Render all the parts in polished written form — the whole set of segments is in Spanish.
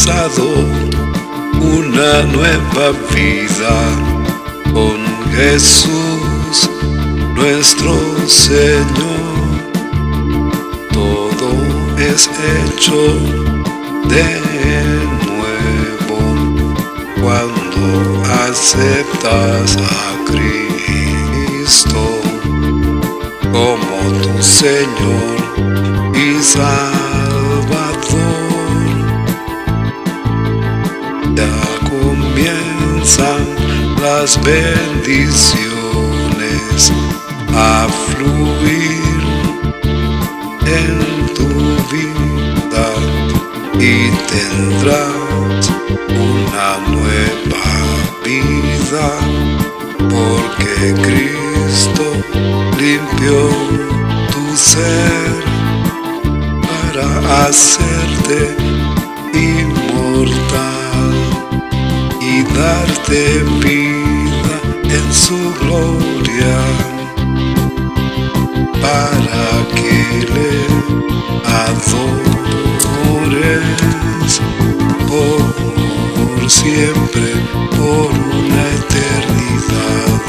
encontrado una nueva vida con Jesús nuestro Señor. Todo es hecho de nuevo cuando aceptas a Cristo como tu Señor y Salvador. Ya comienzan las bendiciones a fluir en tu vida y tendrás una nueva vida porque Cristo limpió tu ser para hacerte inmortal y darte vida en su gloria, para que le adores por siempre, por una eternidad.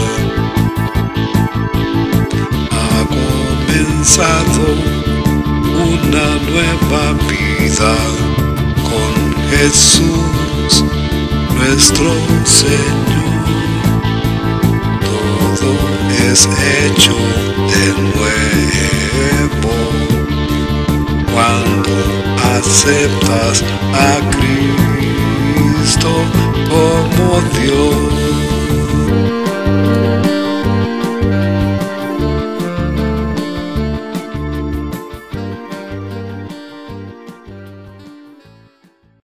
Ha comenzado una nueva vida con Jesús nuestro Señor. Todo es hecho de nuevo cuando aceptas a Cristo como Dios.